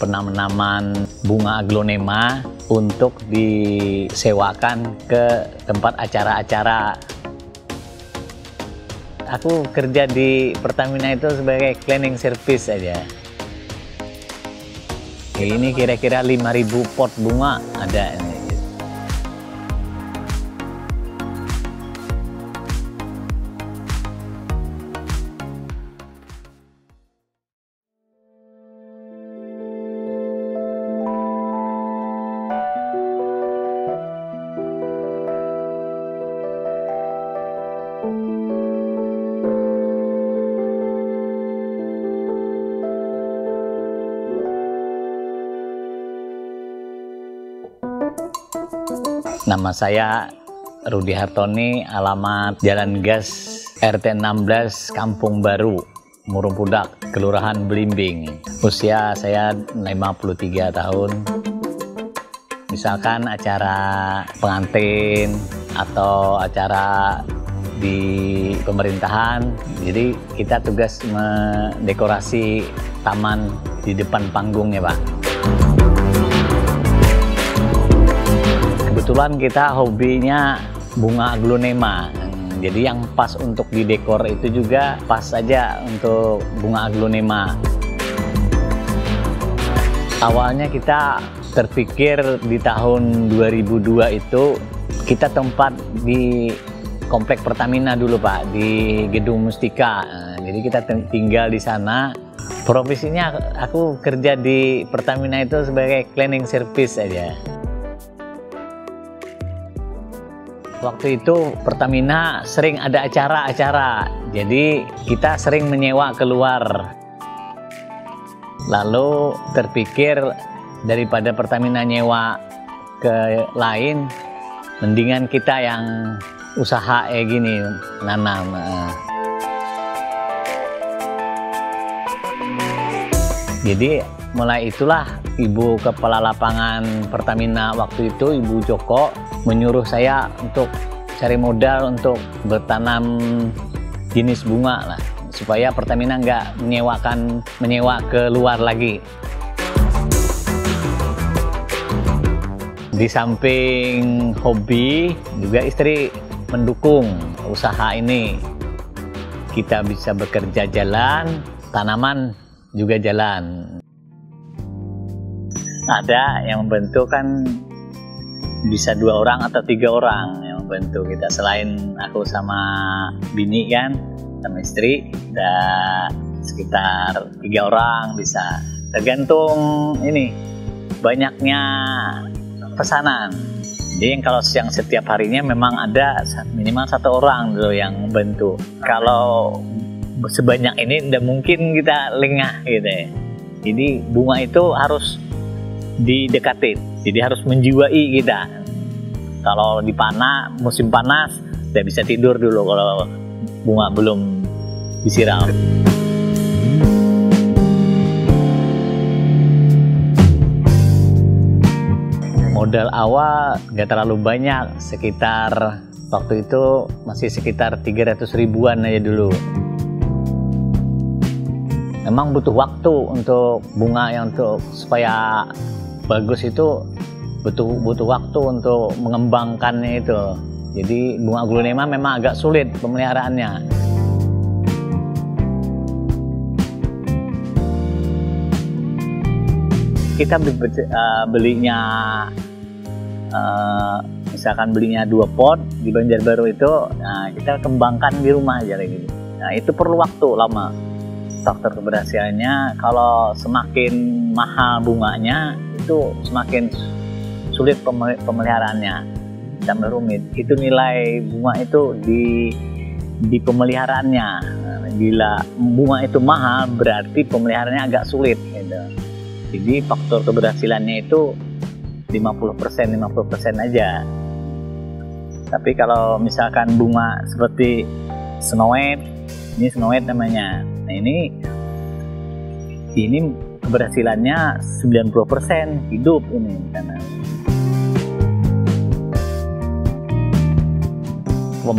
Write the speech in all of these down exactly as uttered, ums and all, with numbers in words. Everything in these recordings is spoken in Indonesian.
penanaman bunga aglonema untuk disewakan ke tempat acara-acara. Aku kerja di Pertamina itu sebagai cleaning service aja. Ini kira-kira lima ribu pot bunga ada ini. Nama saya Rudi Hartoni, alamat Jalan Gas R T enam belas Kampung Baru, Murumpudak, Kelurahan Belimbing. Usia saya lima puluh tiga tahun. Misalkan acara pengantin atau acara di pemerintahan, jadi kita tugas mendekorasi taman di depan panggungnya, Pak. Kebetulan kita hobinya bunga aglonema, jadi yang pas untuk didekor itu juga pas saja untuk bunga aglonema. Awalnya kita terpikir di tahun dua ribu dua itu kita tempat di Komplek Pertamina dulu, Pak, di Gedung Mustika. Jadi kita tinggal di sana. Profesinya aku kerja di Pertamina itu sebagai cleaning service aja. Waktu itu Pertamina sering ada acara-acara, jadi kita sering menyewa keluar. Lalu terpikir daripada Pertamina nyewa ke lain, mendingan kita yang usaha kayak gini, nanam. Jadi mulai itulah Ibu Kepala Lapangan Pertamina waktu itu, Ibu Joko, menyuruh saya untuk cari modal untuk bertanam jenis bunga lah, supaya Pertamina nggak menyewakan menyewa ke luar lagi. Di samping hobi, juga istri mendukung usaha ini. Kita bisa bekerja jalan, tanaman juga jalan. Ada yang membantu kan bisa dua orang atau tiga orang yang membantu kita, selain aku sama bini kan, sama istri, ada sekitar tiga orang bisa, tergantung ini banyaknya pesanan. Jadi yang kalau yang setiap harinya memang ada minimal satu orang dulu yang membantu. Kalau sebanyak ini tidak mungkin kita lengah gitu ya. Jadi bunga itu harus didekatin, jadi harus menjiwai kita. Kalau di panas, musim panas, tidak bisa tidur dulu kalau bunga belum disiram. Modal awal nggak terlalu banyak, sekitar waktu itu masih sekitar tiga ratus ribuan aja dulu. Memang butuh waktu untuk bunga yang untuk supaya bagus itu butuh butuh waktu untuk mengembangkannya itu. Jadi bunga aglonema memang agak sulit pemeliharaannya. Kita belinya uh, misalkan belinya dua pot di Banjarbaru itu, nah kita kembangkan di rumah aja kayak gitu. Nah itu perlu waktu lama. Faktor keberhasilannya, kalau semakin mahal bunganya itu semakin sulit pemeliharaannya, tambah rumit. Itu nilai bunga itu di di pemeliharaannya. Bila bunga itu mahal berarti pemeliharaannya agak sulit gitu. Jadi faktor keberhasilannya itu lima puluh persen lima puluh persen aja. Tapi kalau misalkan bunga seperti Snow White, ini Snow White namanya. Nah ini ini keberhasilannya sembilan puluh persen hidup ini karena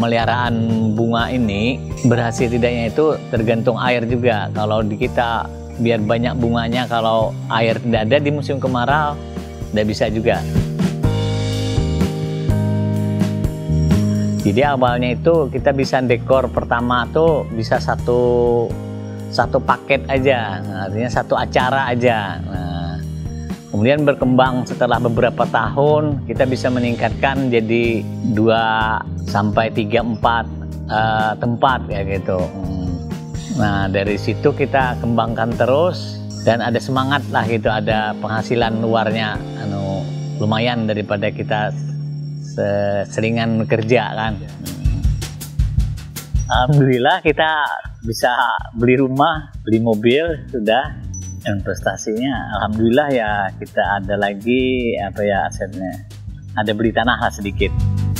pemeliharaan bunga ini berhasil tidaknya itu tergantung air juga. Kalau di kita biar banyak bunganya. Kalau air tidak ada di musim kemarau, tidak bisa juga. Jadi awalnya itu kita bisa dekor pertama tuh bisa satu satu paket aja, nah, artinya satu acara aja. Nah, kemudian berkembang setelah beberapa tahun kita bisa meningkatkan jadi dua sampai tiga empat uh, tempat ya gitu. Nah dari situ kita kembangkan terus dan ada semangat lah gitu, ada penghasilan luarnya anu lumayan daripada kita seringan kerja kan. Alhamdulillah kita bisa beli rumah, beli mobil sudah. Investasinya alhamdulillah ya kita ada lagi apa ya asetnya. Ada beli tanah lah sedikit.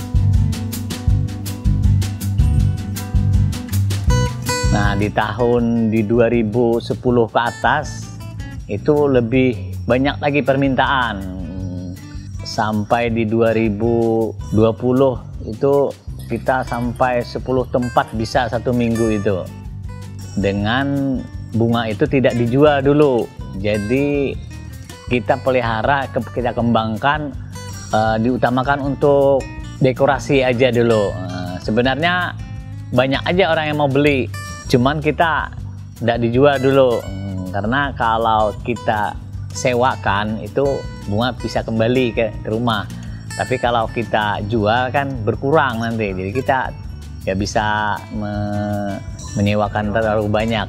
Nah di tahun di dua ribu sepuluh ke atas itu lebih banyak lagi permintaan. Sampai di dua ribu dua puluh itu kita sampai sepuluh tempat bisa satu minggu itu. Dengan bunga itu tidak dijual dulu. Jadi kita pelihara, kita kembangkan, uh, diutamakan untuk dekorasi aja dulu. Uh, sebenarnya banyak aja orang yang mau beli. Cuman kita tidak dijual dulu. Hmm, karena kalau kita sewakan itu bunga bisa kembali ke, ke rumah, tapi kalau kita jual kan berkurang nanti, jadi kita ya bisa me, menyewakan terlalu banyak.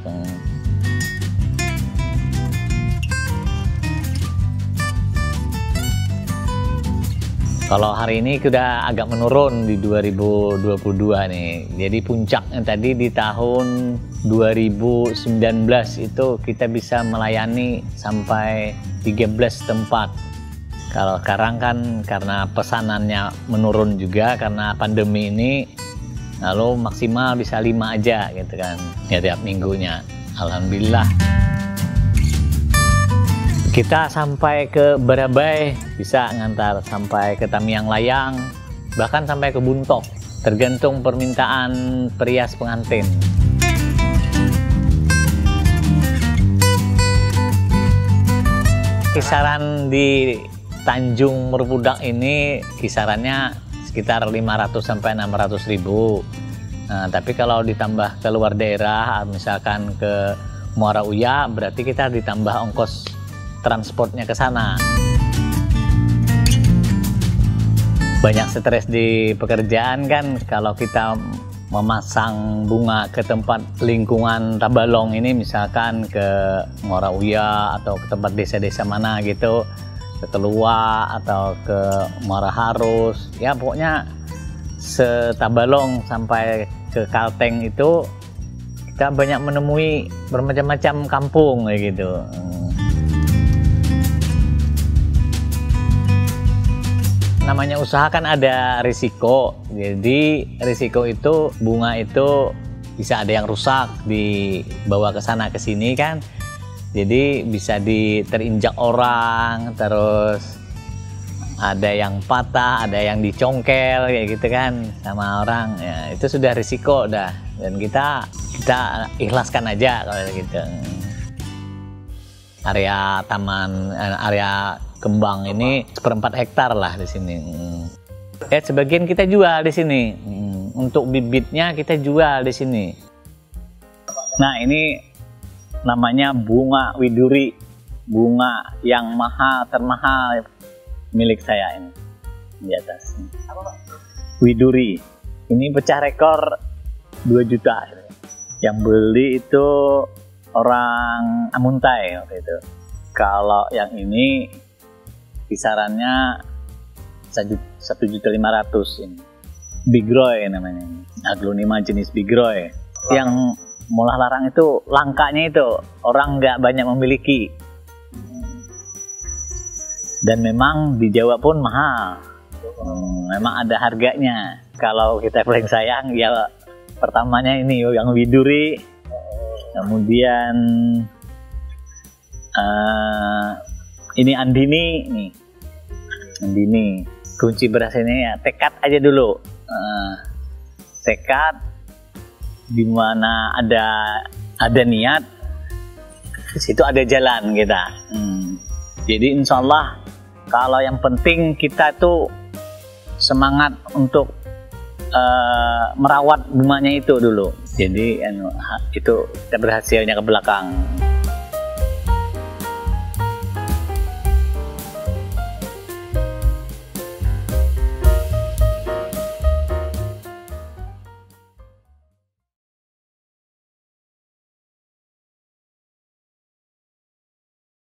Kalau hari ini sudah agak menurun di dua ribu dua puluh dua nih. Jadi puncaknya tadi di tahun dua ribu sembilan belas itu kita bisa melayani sampai tiga belas tempat. Kalau sekarang kan karena pesanannya menurun juga karena pandemi ini, lalu maksimal bisa lima aja gitu kan ya tiap minggunya. Alhamdulillah. Kita sampai ke Barabai, bisa ngantar sampai ke Tamiang Layang, bahkan sampai ke Buntok, tergantung permintaan perias pengantin. Kisaran di Tanjung Merpudak ini kisarannya sekitar lima ratus sampai enam ratus ribu. Nah, tapi kalau ditambah ke luar daerah, misalkan ke Muara Uya, berarti kita ditambah ongkos transportnya ke sana. Banyak stres di pekerjaan kan, kalau kita memasang bunga ke tempat lingkungan Tabalong ini, misalkan ke Muara Uya atau ke tempat desa-desa mana gitu, ke Telua atau ke Muara Harus, ya pokoknya setabalong sampai ke Kalteng itu kita banyak menemui bermacam-macam kampung kayak gitu. Namanya usaha kan ada risiko, jadi risiko itu bunga itu bisa ada yang rusak dibawa ke sana ke sini kan, jadi bisa diterinjak orang, terus ada yang patah, ada yang dicongkel kayak gitu kan sama orang, ya itu sudah risiko dah, dan kita kita ikhlaskan aja kalau gitu. Area taman, area kembang ini seperempat hektar lah di sini. Ya sebagian kita jual di sini. Untuk bibitnya kita jual di sini. Nah ini namanya bunga widuri, bunga yang mahal termahal milik saya ini di atas. Widuri. Ini pecah rekor dua juta. Yang beli itu orang Amuntai waktu itu. Kalau yang ini kisarannya satu juta lima ratus ini. Bigroy namanya. Aglonema jenis Bigroy. Yang mulah larang itu langkanya itu orang nggak banyak memiliki. Dan memang di Jawa pun mahal. Hmm, memang ada harganya. Kalau kita paling sayang ya pertamanya ini yang widuri. Kemudian uh, ini Andini nih. Andini, kunci beras ini ya tekad aja dulu, uh, tekad dimana ada ada niat, di situ ada jalan kita. Hmm. Jadi insya Allah kalau yang penting kita tuh semangat untuk uh, merawat bunganya itu dulu. Jadi anu, itu kita berhasilnya ke belakang.